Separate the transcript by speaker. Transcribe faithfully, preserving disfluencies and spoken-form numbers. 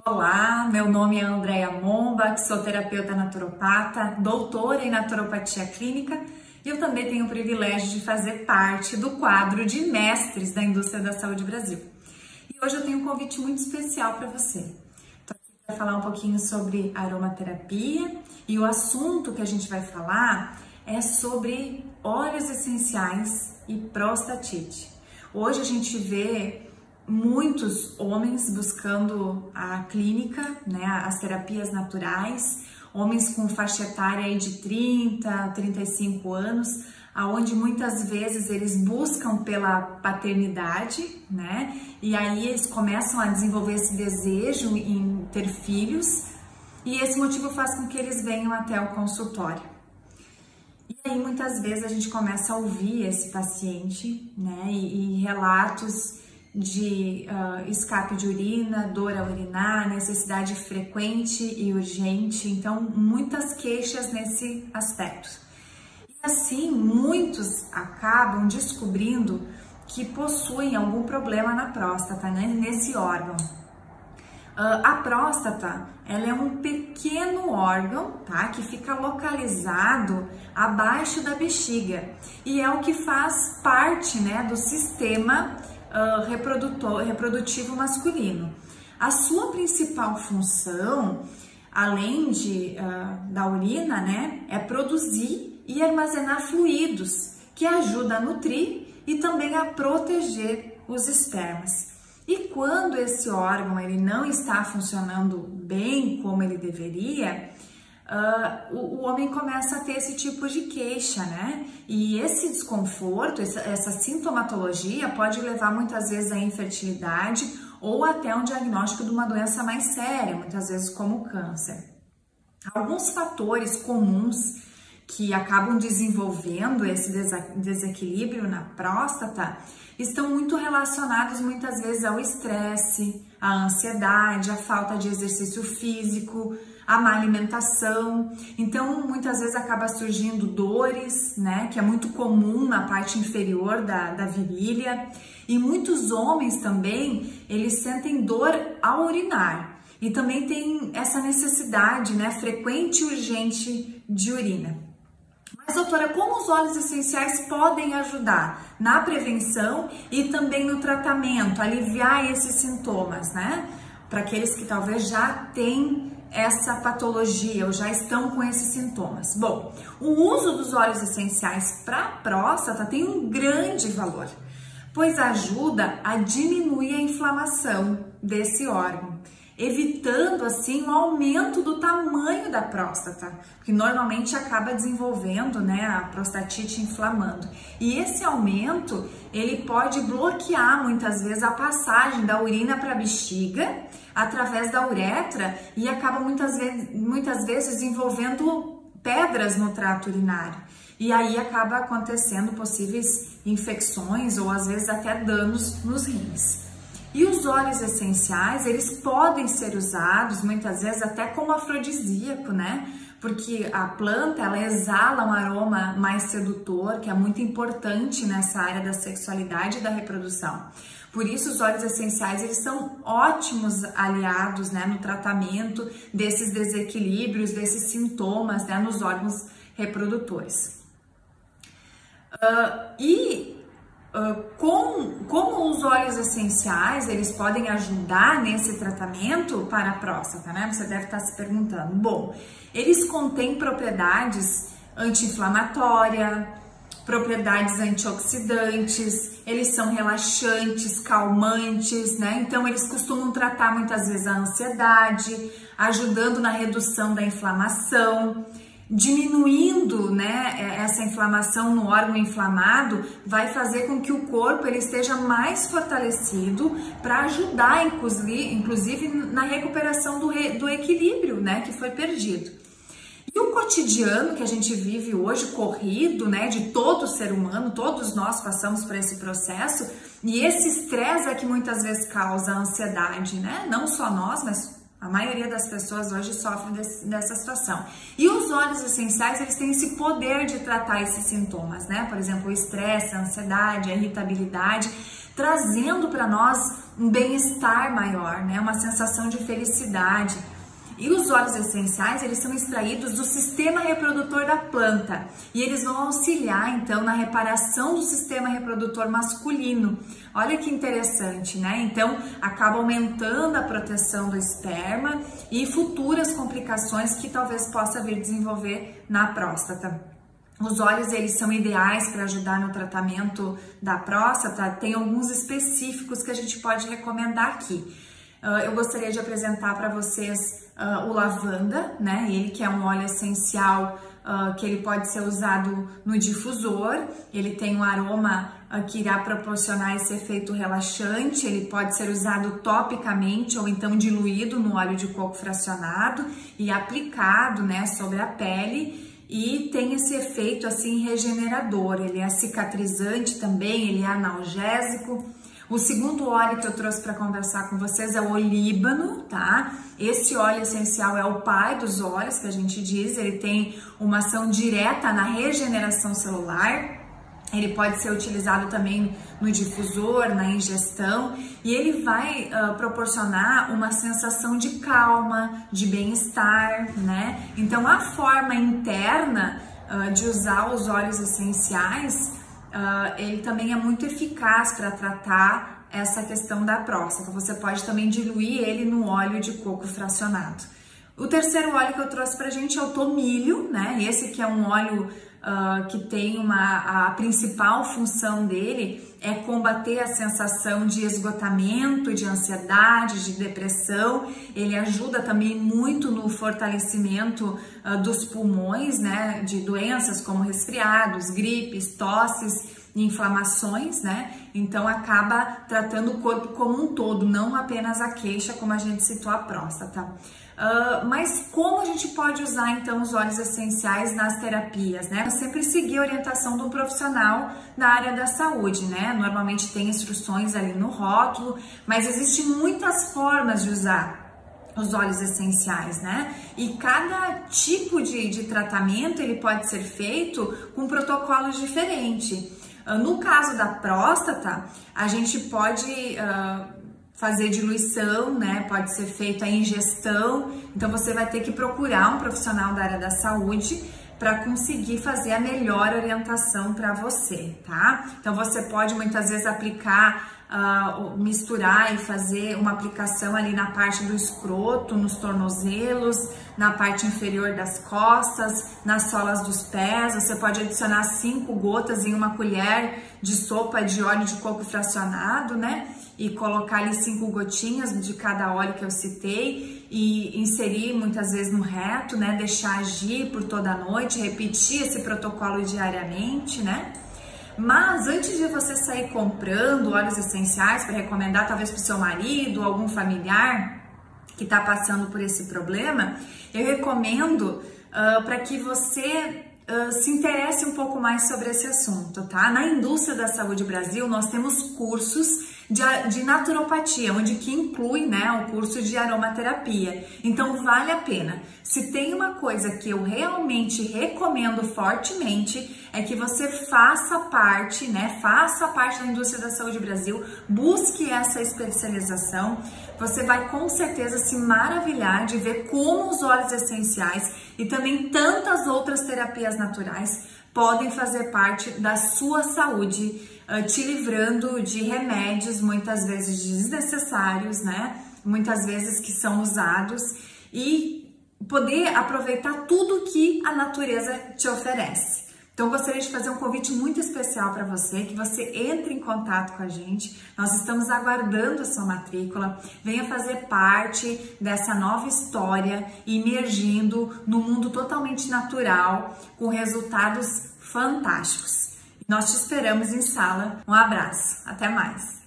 Speaker 1: Olá, meu nome é Andréia Momba, sou terapeuta naturopata, doutora em naturopatia clínica e eu também tenho o privilégio de fazer parte do quadro de mestres da indústria da saúde Brasil. E hoje eu tenho um convite muito especial para você. Estou aqui para falar um pouquinho sobre aromaterapia e o assunto que a gente vai falar é sobre óleos essenciais e prostatite. Hoje a gente vê muitos homens buscando a clínica, né, as terapias naturais, homens com faixa etária aí de trinta, trinta e cinco anos, aonde muitas vezes eles buscam pela paternidade, né, e aí eles começam a desenvolver esse desejo em ter filhos, e esse motivo faz com que eles venham até o consultório. E aí muitas vezes a gente começa a ouvir esse paciente, né, e, e relatos de uh, escape de urina, dor ao urinar, necessidade frequente e urgente, então muitas queixas nesse aspecto. E assim, muitos acabam descobrindo que possuem algum problema na próstata, né, nesse órgão. Uh, a próstata, ela é um pequeno órgão, tá, que fica localizado abaixo da bexiga e é o que faz parte, né, do sistema Uh, reprodutor, reprodutivo masculino. A sua principal função, além de, uh, da urina, né, é produzir e armazenar fluidos, que ajuda a nutrir e também a proteger os espermas. E quando esse órgão ele não está funcionando bem como ele deveria, Uh, o, o homem começa a ter esse tipo de queixa, né? E esse desconforto, essa, essa sintomatologia pode levar muitas vezes à infertilidade ou até um diagnóstico de uma doença mais séria, muitas vezes como câncer. Alguns fatores comuns que acabam desenvolvendo esse desequilíbrio na próstata estão muito relacionados muitas vezes ao estresse, à ansiedade, à falta de exercício físico, a má alimentação. Então muitas vezes acaba surgindo dores, né, que é muito comum na parte inferior da, da virilha, e muitos homens também, eles sentem dor ao urinar e também tem essa necessidade, né, frequente e urgente de urina. Mas doutora, como os óleos essenciais podem ajudar na prevenção e também no tratamento, aliviar esses sintomas, né, para aqueles que talvez já têm essa patologia ou já estão com esses sintomas? Bom, o uso dos óleos essenciais para a próstata tem um grande valor, pois ajuda a diminuir a inflamação desse órgão, evitando assim o aumento do tamanho da próstata, que normalmente acaba desenvolvendo, né, a prostatite inflamando. E esse aumento, ele pode bloquear muitas vezes a passagem da urina para a bexiga através da uretra e acaba muitas vezes, muitas vezes desenvolvendo pedras no trato urinário. E aí acaba acontecendo possíveis infecções ou às vezes até danos nos rins. E os óleos essenciais, eles podem ser usados muitas vezes até como afrodisíaco, né? Porque a planta, ela exala um aroma mais sedutor, que é muito importante nessa área da sexualidade e da reprodução. Por isso, os óleos essenciais, eles são ótimos aliados, né, no tratamento desses desequilíbrios, desses sintomas, né, nos órgãos reprodutores. Uh, e uh, com, como os óleos essenciais, eles podem ajudar nesse tratamento para a próstata, né? Você deve estar se perguntando. Bom, eles contêm propriedades anti-inflamatórias, propriedades antioxidantes, eles são relaxantes, calmantes, né? Então eles costumam tratar muitas vezes a ansiedade, ajudando na redução da inflamação, diminuindo, né, essa inflamação no órgão inflamado, vai fazer com que o corpo ele esteja mais fortalecido para ajudar, inclusive, inclusive na recuperação do, re, do equilíbrio, né, que foi perdido. E o cotidiano que a gente vive hoje, corrido, né, de todo ser humano, todos nós passamos por esse processo, e esse estresse é que muitas vezes causa ansiedade, né, não só nós, mas a maioria das pessoas hoje sofre desse, dessa situação. E os óleos essenciais, eles têm esse poder de tratar esses sintomas, né? Por exemplo, o estresse, a ansiedade, a irritabilidade, trazendo para nós um bem-estar maior, né? Uma sensação de felicidade. E os óleos essenciais, eles são extraídos do sistema reprodutor da planta e eles vão auxiliar, então, na reparação do sistema reprodutor masculino. Olha que interessante, né? Então, acaba aumentando a proteção do esperma e futuras complicações que talvez possa vir desenvolver na próstata. Os óleos, eles são ideais para ajudar no tratamento da próstata. Tem alguns específicos que a gente pode recomendar aqui. Uh, eu gostaria de apresentar para vocês uh, o lavanda, né? Ele que é um óleo essencial uh, que ele pode ser usado no difusor. Ele tem um aroma uh, que irá proporcionar esse efeito relaxante. Ele pode ser usado topicamente ou então diluído no óleo de coco fracionado e aplicado, né, sobre a pele. E tem esse efeito assim regenerador. Ele é cicatrizante também, ele é analgésico. O segundo óleo que eu trouxe para conversar com vocês é o olíbano, tá? Esse óleo essencial é o pai dos óleos, que a gente diz. Ele tem uma ação direta na regeneração celular. Ele pode ser utilizado também no difusor, na ingestão, e ele vai uh, proporcionar uma sensação de calma, de bem-estar, né? Então, a forma interna uh, de usar os óleos essenciais, Uh, ele também é muito eficaz para tratar essa questão da próstata. Você pode também diluir ele no óleo de coco fracionado. O terceiro óleo que eu trouxe pra gente é o tomilho, né? Esse que é um óleo uh, que tem uma... a principal função dele é combater a sensação de esgotamento, de ansiedade, de depressão. Ele ajuda também muito no fortalecimento uh, dos pulmões, né? De doenças como resfriados, gripes, tosses, inflamações, né? Então acaba tratando o corpo como um todo, não apenas a queixa, como a gente citou a próstata. Uh, mas como a gente pode usar então os óleos essenciais nas terapias, né? Eu sempre seguir a orientação do profissional da área da saúde, né? Normalmente tem instruções ali no rótulo, mas existem muitas formas de usar os óleos essenciais, né? E cada tipo de, de tratamento ele pode ser feito com protocolos diferentes. Uh, no caso da próstata, a gente pode uh, fazer diluição, né? Pode ser feita a ingestão. Então você vai ter que procurar um profissional da área da saúde para conseguir fazer a melhor orientação para você, tá? Então você pode muitas vezes aplicar, uh, misturar e fazer uma aplicação ali na parte do escroto, nos tornozelos, na parte inferior das costas, nas solas dos pés. Você pode adicionar cinco gotas em uma colher de sopa de óleo de coco fracionado, né? E colocar ali cinco gotinhas de cada óleo que eu citei e inserir muitas vezes no reto, né? Deixar agir por toda a noite, repetir esse protocolo diariamente, né? Mas antes de você sair comprando óleos essenciais para recomendar talvez para o seu marido ou algum familiar que está passando por esse problema, eu recomendo uh, para que você Uh, se interesse um pouco mais sobre esse assunto, tá? Na indústria da saúde Brasil, nós temos cursos de, de naturopatia, onde que inclui, né, o curso de aromaterapia. Então, vale a pena. Se tem uma coisa que eu realmente recomendo fortemente, é que você faça parte, né, faça parte da indústria da saúde Brasil, busque essa especialização. Você vai com certeza se maravilhar de ver como os óleos essenciais e também tantas outras terapias naturais podem fazer parte da sua saúde, te livrando de remédios muitas vezes desnecessários, né? Muitas vezes que são usados, e poder aproveitar tudo que a natureza te oferece. Então, eu gostaria de fazer um convite muito especial para você, que você entre em contato com a gente. Nós estamos aguardando a sua matrícula. Venha fazer parte dessa nova história, imergindo no mundo totalmente natural, com resultados fantásticos. Nós te esperamos em sala. Um abraço. Até mais.